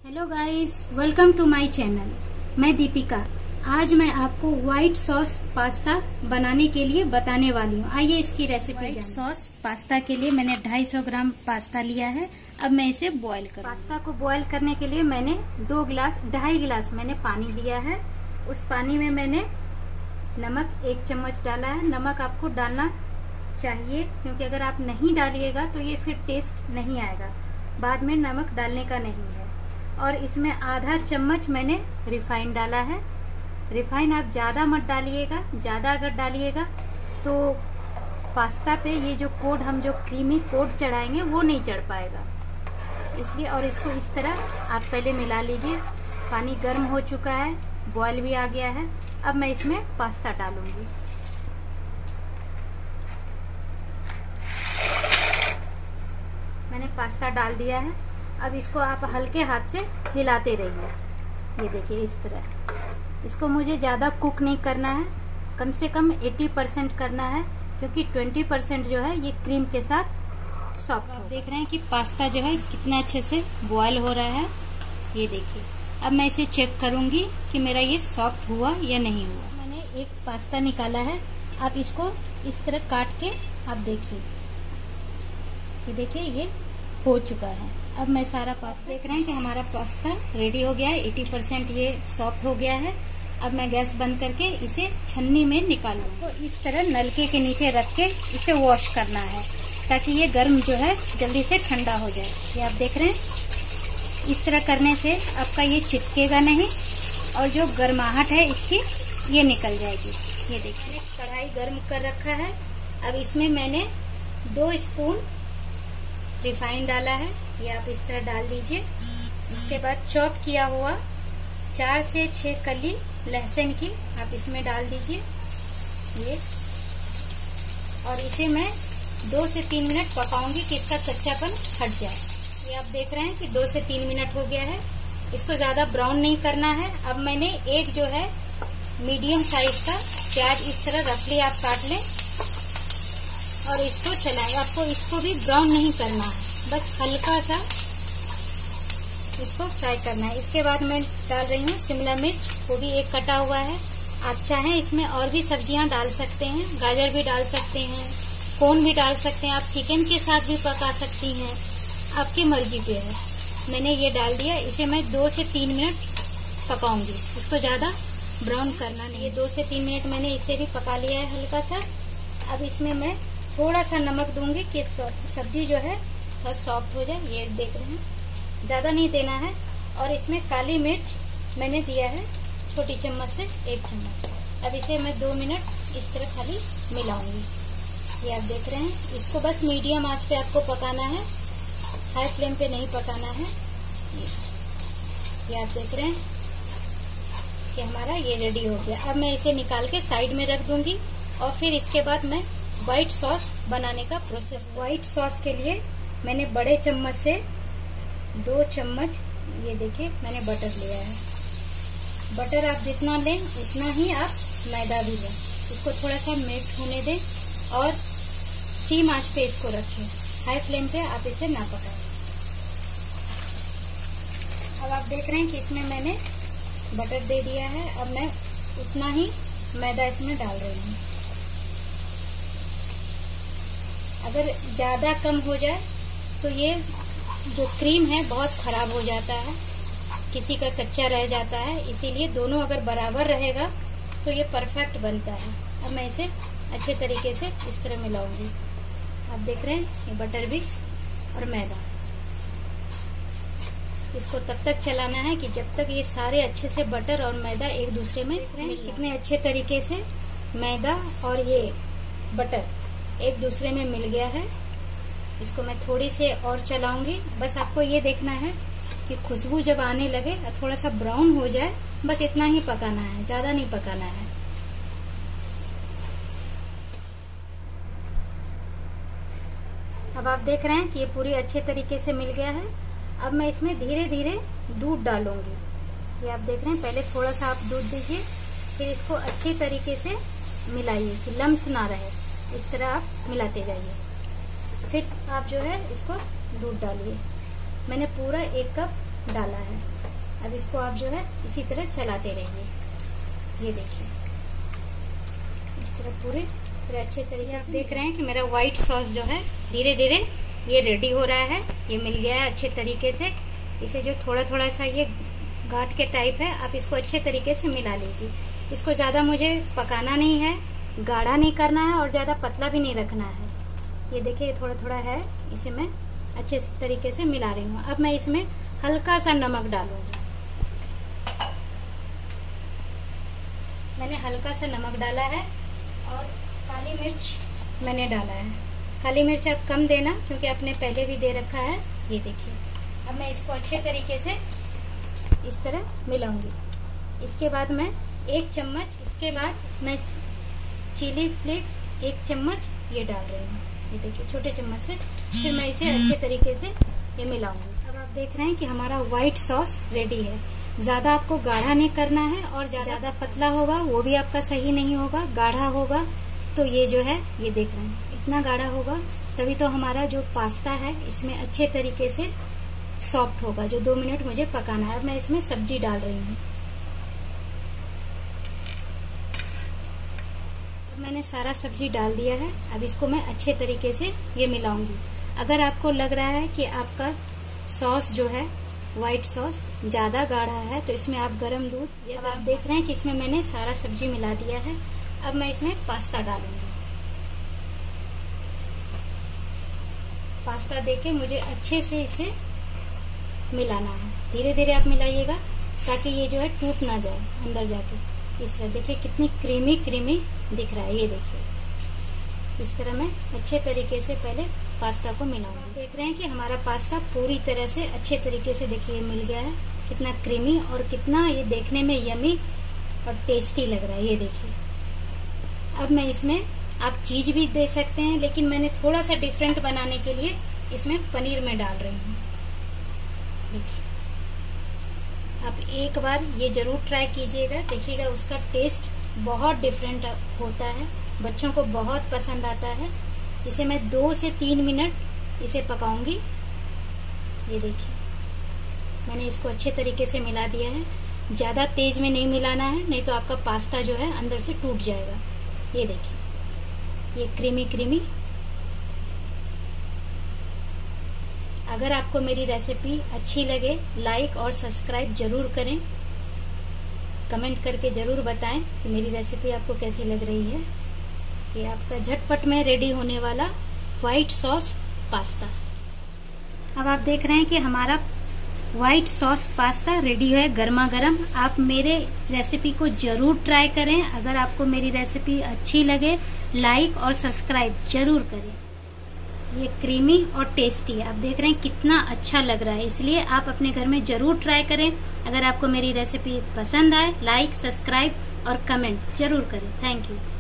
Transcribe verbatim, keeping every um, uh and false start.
Hello guys, welcome to my channel. मैं दीपिका। आज मैं आपको व्हाइट सॉस पास्ता बनाने के लिए बताने वाली हूँ। आइए इसकी रेसिपी जानें। व्हाइट सॉस पास्ता के लिए मैंने दो सौ पचास ग्राम पास्ता लिया है। अब मैं इसे बॉईल करूँ। पास्ता को बॉईल करने के लिए मैंने दो गिलास ढाई गिलास मैंने पानी लिया है। उस पानी में मैंने नमक एक चम्मच डाला है। नमक आपको डालना चाहिए क्योंकि अगर आप नहीं डालिएगा तो ये फिर टेस्ट नहीं आएगा। बाद में नमक डालने का नहीं है। और इसमें आधा चम्मच मैंने रिफाइन डाला है। रिफाइन आप ज्यादा मत डालिएगा, ज्यादा अगर डालिएगा तो पास्ता पे ये जो कोट हम जो क्रीमी कोट चढ़ाएंगे वो नहीं चढ़ पाएगा, इसलिए। और इसको इस तरह आप पहले मिला लीजिए। पानी गर्म हो चुका है, बॉयल भी आ गया है। अब मैं इसमें पास्ता डालूंगी। मैंने पास्ता डाल दिया है। अब इसको आप हल्के हाथ से हिलाते रहिए। ये देखिए इस तरह। इसको मुझे ज्यादा कुक नहीं करना है, कम से कम अस्सी परसेंट करना है क्योंकि बीस परसेंट जो है ये क्रीम के साथ सॉफ्ट। आप देख रहे हैं कि पास्ता जो है कितना अच्छे से बॉयल हो रहा है। ये देखिए। अब मैं इसे चेक करूंगी कि मेरा ये सॉफ्ट हुआ या नहीं हुआ। मैंने एक पास्ता निकाला है। आप इसको इस तरह काट के आप देखिए। ये देखिए ये हो चुका है। अब मैं सारा पास्ता देख रहे हैं कि हमारा पास्ता रेडी हो गया है। अस्सी परसेंट ये सॉफ्ट हो गया है। अब मैं गैस बंद करके इसे छन्नी में निकालूँ। तो इस तरह नलके के नीचे रख के इसे वॉश करना है ताकि ये गर्म जो है जल्दी से ठंडा हो जाए। ये आप देख रहे हैं। इस तरह करने से आपका ये चिपकेगा नहीं और जो गर्माहट है इसकी ये निकल जाएगी। ये देखिए कढ़ाई गर्म कर रखा है। अब इसमें मैंने दो स्पून रिफाइन डाला है। ये आप इस तरह डाल दीजिए। उसके बाद चॉप किया हुआ चार से छह कली लहसुन की आप इसमें डाल दीजिए। ये और इसे मैं दो से तीन मिनट पकाऊंगी कि इसका कच्चापन हट जाए। ये आप देख रहे हैं कि दो से तीन मिनट हो गया है। इसको ज्यादा ब्राउन नहीं करना है। अब मैंने एक जो है मीडियम साइज का प्याज इस तरह रफली आप काट लें और इसको चलाएं। आपको इसको भी ब्राउन नहीं करना है, बस हल्का सा इसको फ्राई करना है। इसके बाद मैं डाल रही हूँ शिमला मिर्च, वो भी एक कटा हुआ है। आप चाहें इसमें और भी सब्जियां डाल सकते हैं, गाजर भी डाल सकते हैं, कोन भी डाल सकते हैं, आप चिकन के साथ भी पका सकती हैं, आपकी मर्जी पे है। मैंने ये डाल दिया। इसे मैं दो से तीन मिनट पकाऊंगी। इसको ज्यादा ब्राउन करना नहीं। ये दो से तीन मिनट मैंने इसे भी पका लिया है हल्का सा। अब इसमें मैं थोड़ा सा नमक दूंगी कि सब्जी जो है बहुत सॉफ्ट हो जाए। ये देख रहे हैं, ज्यादा नहीं देना है। और इसमें काली मिर्च मैंने दिया है छोटी चम्मच से एक चम्मच। अब इसे मैं दो मिनट इस तरह खाली मिलाऊंगी। ये आप देख रहे हैं। इसको बस मीडियम आंच पे आपको पकाना है, हाई फ्लेम पे नहीं पकाना है। ये, ये आप देख रहे हैं कि हमारा ये रेडी हो गया। अब मैं इसे निकाल के साइड में रख दूंगी और फिर इसके बाद मैं व्हाइट सॉस बनाने का प्रोसेस। व्हाइट सॉस के लिए मैंने बड़े चम्मच से दो चम्मच ये देखिए मैंने बटर लिया है। बटर आप जितना लें उतना ही आप मैदा भी लें। इसको थोड़ा सा मेल्ट होने दें और सीम आंच पे इसको रखें। हाई फ्लेम पे आप इसे ना पकाएं। अब आप देख रहे हैं कि इसमें मैंने बटर दे दिया है। अब मैं उतना ही मैदा इसमें डाल रही हूँ। अगर ज्यादा कम हो जाए तो ये जो क्रीम है बहुत खराब हो जाता है, किसी का कच्चा रह जाता है। इसीलिए दोनों अगर बराबर रहेगा तो ये परफेक्ट बनता है। अब मैं इसे अच्छे तरीके से इस तरह मिलाऊंगी। आप देख रहे हैं ये बटर भी और मैदा। इसको तब तक चलाना है कि जब तक ये सारे अच्छे से बटर और मैदा एक दूसरे में कितने अच्छे तरीके से मैदा और ये बटर एक दूसरे में मिल गया है। इसको मैं थोड़ी से और चलाऊंगी। बस आपको ये देखना है कि खुशबू जब आने लगे थोड़ा सा ब्राउन हो जाए, बस इतना ही पकाना है, ज्यादा नहीं पकाना है। अब आप देख रहे हैं कि ये पूरी अच्छे तरीके से मिल गया है। अब मैं इसमें धीरे धीरे दूध डालूंगी। ये आप देख रहे हैं, पहले थोड़ा सा आप दूध दीजिए, फिर इसको अच्छी तरीके से मिलाइए कि लम्स ना रहे। इस तरह आप मिलाते जाइए। फिर आप जो है इसको दूध डालिए। मैंने पूरा एक कप डाला है। अब इसको आप जो है इसी तरह चलाते रहिए। ये देखिए इस तरह पूरे पूरे अच्छे तरीके से देख रहे हैं कि मेरा व्हाइट सॉस जो है धीरे धीरे ये रेडी हो रहा है। ये मिल गया है अच्छे तरीके से। इसे जो थोड़ा थोड़ा सा ये गांठ के टाइप है, आप इसको अच्छे तरीके से मिला लीजिए। इसको ज़्यादा मुझे पकाना नहीं है, गाढ़ा नहीं करना है और ज़्यादा पतला भी नहीं रखना है। ये देखिए थोड़ा थोड़ा है, इसे मैं अच्छे तरीके से मिला रही हूँ। अब मैं इसमें हल्का सा नमक डालूंगी। मैंने हल्का सा नमक डाला है और काली मिर्च मैंने डाला है। काली मिर्च आप कम देना क्योंकि आपने पहले भी दे रखा है। ये देखिए अब मैं इसको अच्छे तरीके से इस तरह मिलाऊंगी। इसके बाद मैं एक चम्मच इसके बाद मैं चिली फ्लेक्स एक चम्मच ये डाल रही हूँ। ये देखिए छोटे चम्मच से। फिर मैं इसे अच्छे तरीके से ये मिलाऊंगी। अब आप देख रहे हैं कि हमारा व्हाइट सॉस रेडी है। ज्यादा आपको गाढ़ा नहीं करना है और ज्यादा पतला होगा वो भी आपका सही नहीं होगा। गाढ़ा होगा तो ये जो है ये देख रहे हैं इतना गाढ़ा होगा तभी तो हमारा जो पास्ता है इसमें अच्छे तरीके से सॉफ्ट होगा, जो दो मिनट मुझे पकाना है। अब मैं इसमें सब्जी डाल रही हूँ। अब मैंने सारा सब्जी डाल दिया है। अब इसको मैं अच्छे तरीके से ये मिलाऊंगी। अगर आपको लग रहा है कि आपका सॉस जो है व्हाइट सॉस ज्यादा गाढ़ा है तो इसमें आप गरम दूध, ये आप देख रहे हैं कि इसमें मैंने सारा सब्जी मिला दिया है। अब मैं इसमें पास्ता डालूंगी। पास्ता देके मुझे अच्छे से इसे मिलाना है। धीरे धीरे आप मिलाइएगा ताकि ये जो है टूट ना जाए अंदर जाके। इस तरह देखिए कितनी क्रीमी क्रीमी दिख रहा है। ये देखिए इस तरह मैं अच्छे तरीके से पहले पास्ता को मिलाऊंगी। देख रहे हैं कि हमारा पास्ता पूरी तरह से अच्छे तरीके से देखिए मिल गया है। कितना क्रीमी और कितना ये देखने में यमी और टेस्टी लग रहा है। ये देखिए अब मैं इसमें आप चीज भी दे सकते हैं, लेकिन मैंने थोड़ा सा डिफरेंट बनाने के लिए इसमें पनीर में डाल रही हूँ। देखिए आप एक बार ये जरूर ट्राई कीजिएगा, देखिएगा उसका टेस्ट बहुत डिफरेंट होता है। बच्चों को बहुत पसंद आता है। इसे मैं दो से तीन मिनट इसे पकाऊंगी। ये देखिए मैंने इसको अच्छे तरीके से मिला दिया है। ज्यादा तेज में नहीं मिलाना है, नहीं तो आपका पास्ता जो है अंदर से टूट जाएगा। ये देखिए ये क्रीमी क्रीमी। अगर आपको मेरी रेसिपी अच्छी लगे लाइक और सब्सक्राइब जरूर करें। कमेंट करके जरूर बताएं कि मेरी रेसिपी आपको कैसी लग रही है। ये आपका झटपट में रेडी होने वाला व्हाइट सॉस पास्ता। अब आप देख रहे हैं कि हमारा व्हाइट सॉस पास्ता रेडी है गर्मा गर्म। आप मेरे रेसिपी को जरूर ट्राई करें। अगर आपको मेरी रेसिपी अच्छी लगे लाइक और सब्सक्राइब जरूर करें। ये क्रीमी और टेस्टी आप देख रहे हैं कितना अच्छा लग रहा है, इसलिए आप अपने घर में जरूर ट्राई करें। अगर आपको मेरी रेसिपी पसंद आए लाइक सब्सक्राइब और कमेंट जरूर करें। Thank you.